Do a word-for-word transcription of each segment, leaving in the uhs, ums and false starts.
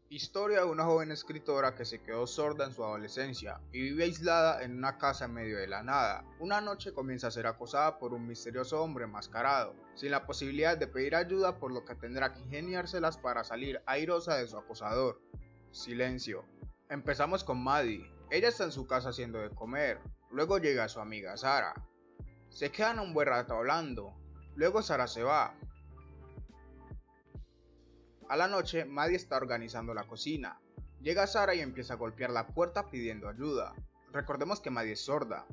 Historia de una joven escritora que se quedó sorda en su adolescencia y vive aislada en una casa en medio de la nada. Una noche comienza a ser acosada por un misterioso hombre enmascarado, sin la posibilidad de pedir ayuda, por lo que tendrá que ingeniárselas para salir airosa de su acosador. Silencio. Empezamos con Maddie. Ella está en su casa haciendo de comer. Luego llega su amiga Sara. Se quedan un buen rato hablando. Luego Sara se va. A la noche, Maddie está organizando la cocina. Llega Sara y empieza a golpear la puerta pidiendo ayuda. Recordemos que Maddie es sorda.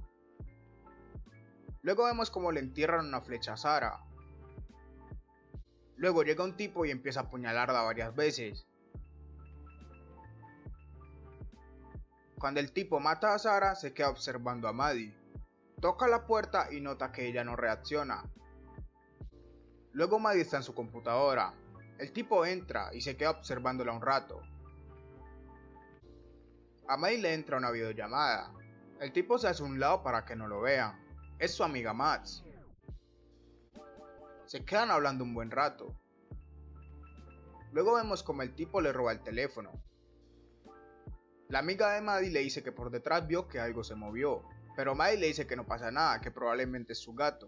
Luego vemos cómo le entierran una flecha a Sara. Luego llega un tipo y empieza a apuñalarla varias veces. Cuando el tipo mata a Sara, se queda observando a Maddie. Toca la puerta y nota que ella no reacciona. Luego Maddie está en su computadora. El tipo entra y se queda observándola un rato. A Maddie le entra una videollamada. El tipo se hace a un lado para que no lo vean. Es su amiga Max. Se quedan hablando un buen rato. Luego vemos como el tipo le roba el teléfono. La amiga de Maddie le dice que por detrás vio que algo se movió, pero Maddie le dice que no pasa nada, que probablemente es su gato.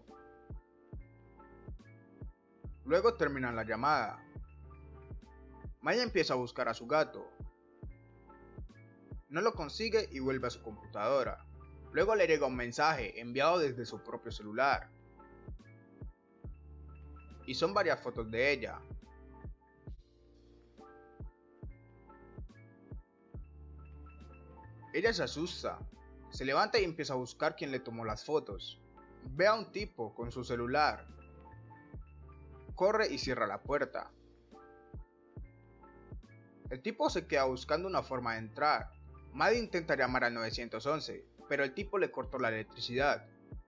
Luego terminan la llamada. Maya empieza a buscar a su gato. No lo consigue y vuelve a su computadora. Luego le llega un mensaje enviado desde su propio celular. Y son varias fotos de ella. Ella se asusta. Se levanta y empieza a buscar quién le tomó las fotos. Ve a un tipo con su celular. Corre y cierra la puerta. El tipo se queda buscando una forma de entrar. Maddie intenta llamar al nueve once, pero el tipo le cortó la electricidad.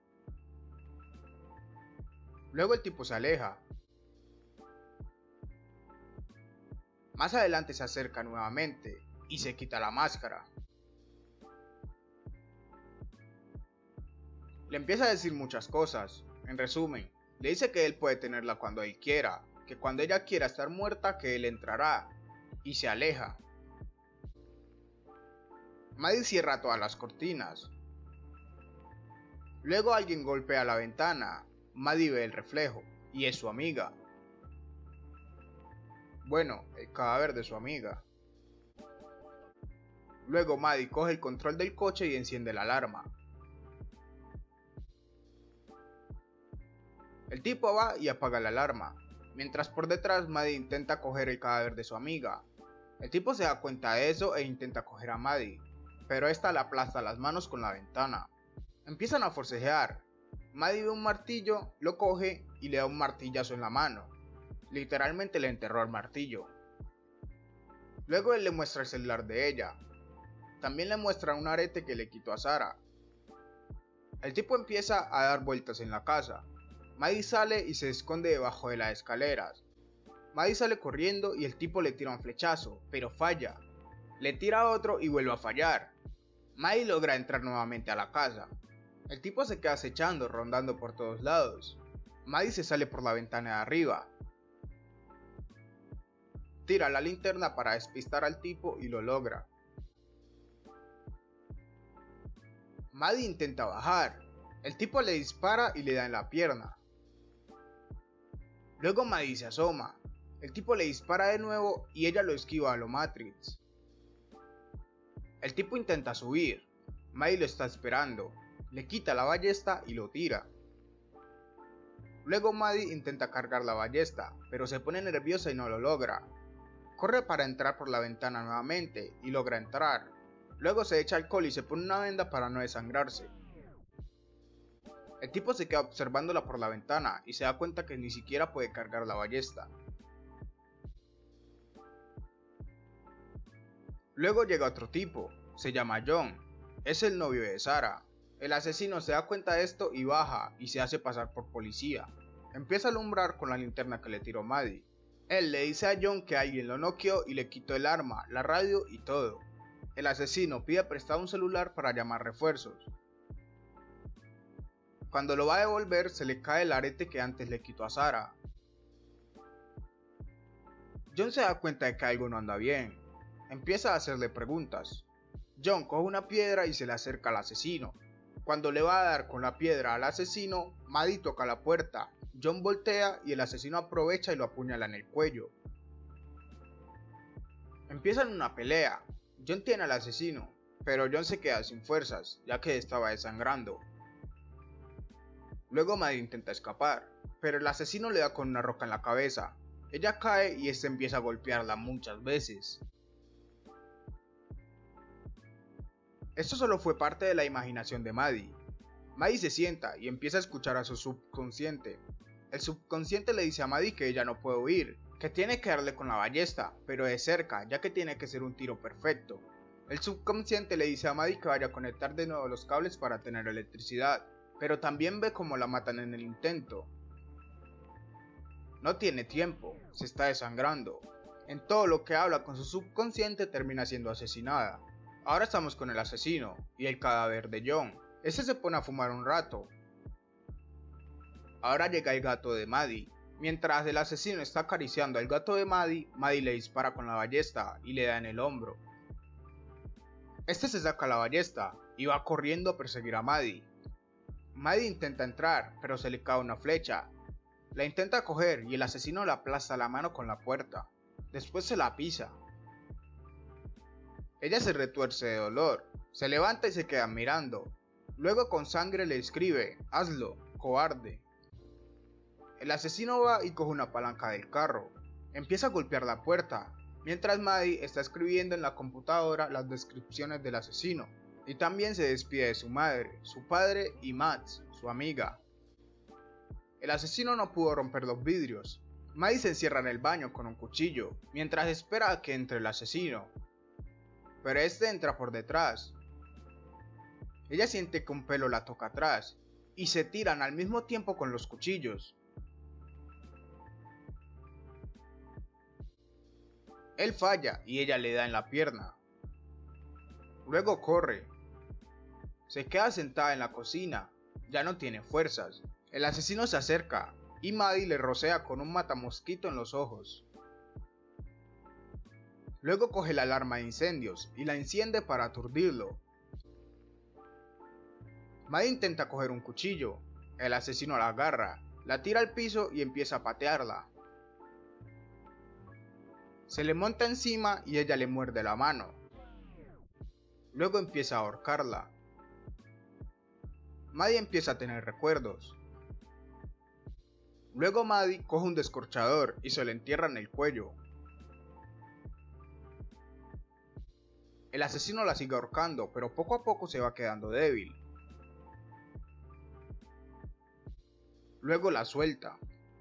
Luego el tipo se aleja. Más adelante se acerca nuevamente y se quita la máscara. Le empieza a decir muchas cosas. En resumen, le dice que él puede tenerla cuando él quiera, que cuando ella quiera estar muerta que él entrará. Y se aleja. Maddie cierra todas las cortinas. Luego alguien golpea la ventana. Maddie ve el reflejo y es su amiga. Bueno, el cadáver de su amiga. Luego Maddie coge el control del coche y enciende la alarma. El tipo va y apaga la alarma, mientras por detrás Maddie intenta coger el cadáver de su amiga. El tipo se da cuenta de eso e intenta coger a Maddie, pero esta le aplasta las manos con la ventana. Empiezan a forcejear. Maddie ve un martillo, lo coge y le da un martillazo en la mano. Literalmente le enterró el martillo. Luego él le muestra el celular de ella. También le muestra un arete que le quitó a Sara. El tipo empieza a dar vueltas en la casa. Maddie sale y se esconde debajo de las escaleras. Maddie sale corriendo y el tipo le tira un flechazo, pero falla. Le tira otro y vuelve a fallar. Maddie logra entrar nuevamente a la casa. El tipo se queda acechando, rondando por todos lados. Maddie se sale por la ventana de arriba. Tira la linterna para despistar al tipo y lo logra. Maddie intenta bajar. El tipo le dispara y le da en la pierna. Luego Maddie se asoma. El tipo le dispara de nuevo y ella lo esquiva a lo Matrix. El tipo intenta subir. Maddie lo está esperando. Le quita la ballesta y lo tira. Luego Maddie intenta cargar la ballesta, pero se pone nerviosa y no lo logra. Corre para entrar por la ventana nuevamente y logra entrar. Luego se echa alcohol y se pone una venda para no desangrarse. El tipo se queda observándola por la ventana y se da cuenta que ni siquiera puede cargar la ballesta. Luego llega otro tipo, se llama John, es el novio de Sara. El asesino se da cuenta de esto y baja y se hace pasar por policía. Empieza a alumbrar con la linterna que le tiró Maddie. Él le dice a John que alguien lo noqueó y le quitó el arma, la radio y todo. El asesino pide prestado un celular para llamar refuerzos. Cuando lo va a devolver se le cae el arete que antes le quitó a Sara. John se da cuenta de que algo no anda bien. Empieza a hacerle preguntas. John coge una piedra y se le acerca al asesino. Cuando le va a dar con la piedra al asesino, Maddie toca la puerta. John voltea y el asesino aprovecha y lo apuñala en el cuello. Empiezan una pelea. John tiene al asesino, pero John se queda sin fuerzas, ya que estaba desangrando. Luego Maddie intenta escapar, pero el asesino le da con una roca en la cabeza. Ella cae y este empieza a golpearla muchas veces. Esto solo fue parte de la imaginación de Maddie. Maddie se sienta y empieza a escuchar a su subconsciente. El subconsciente le dice a Maddie que ella no puede huir, que tiene que darle con la ballesta, pero de cerca, ya que tiene que ser un tiro perfecto. El subconsciente le dice a Maddie que vaya a conectar de nuevo los cables para tener electricidad, pero también ve cómo la matan en el intento. No tiene tiempo, se está desangrando. En todo lo que habla con su subconsciente termina siendo asesinada. Ahora estamos con el asesino y el cadáver de John. Este se pone a fumar un rato. Ahora llega el gato de Maddie. Mientras el asesino está acariciando al gato de Maddie, Maddie le dispara con la ballesta y le da en el hombro. Este se saca la ballesta y va corriendo a perseguir a Maddie. Maddie intenta entrar, pero se le cae una flecha. La intenta coger y el asesino le aplasta la mano con la puerta. Después se la pisa. Ella se retuerce de dolor, se levanta y se queda mirando. Luego con sangre le escribe: hazlo, cobarde. El asesino va y coge una palanca del carro. Empieza a golpear la puerta, mientras Maddie está escribiendo en la computadora las descripciones del asesino. Y también se despide de su madre, su padre y Max, su amiga. El asesino no pudo romper los vidrios. Maddie se encierra en el baño con un cuchillo, mientras espera a que entre el asesino. Pero este entra por detrás. Ella siente que un pelo la toca atrás, y se tiran al mismo tiempo con los cuchillos. Él falla y ella le da en la pierna. Luego corre. Se queda sentada en la cocina, ya no tiene fuerzas. El asesino se acerca y Maddie le rocea con un matamosquito en los ojos. Luego coge la alarma de incendios y la enciende para aturdirlo. Maddie intenta coger un cuchillo. El asesino la agarra, la tira al piso y empieza a patearla. Se le monta encima y ella le muerde la mano. Luego empieza a ahorcarla. Maddie empieza a tener recuerdos. Luego Maddie coge un descorchador y se le entierra en el cuello. El asesino la sigue ahorcando, pero poco a poco se va quedando débil. Luego la suelta.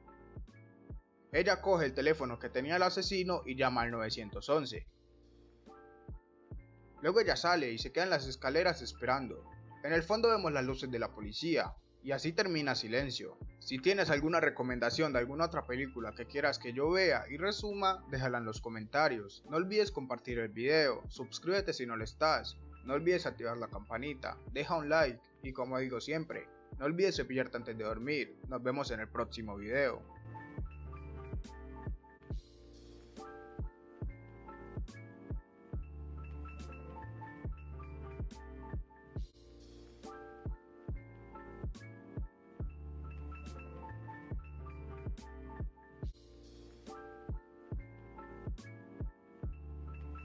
Ella coge el teléfono que tenía el asesino y llama al nueve once. Luego ella sale y se queda en las escaleras esperando. En el fondo vemos las luces de la policía. Y así termina Silencio. Si tienes alguna recomendación de alguna otra película que quieras que yo vea y resuma, déjala en los comentarios. No olvides compartir el video, suscríbete si no lo estás, no olvides activar la campanita, deja un like y como digo siempre, no olvides cepillarte antes de dormir. Nos vemos en el próximo video.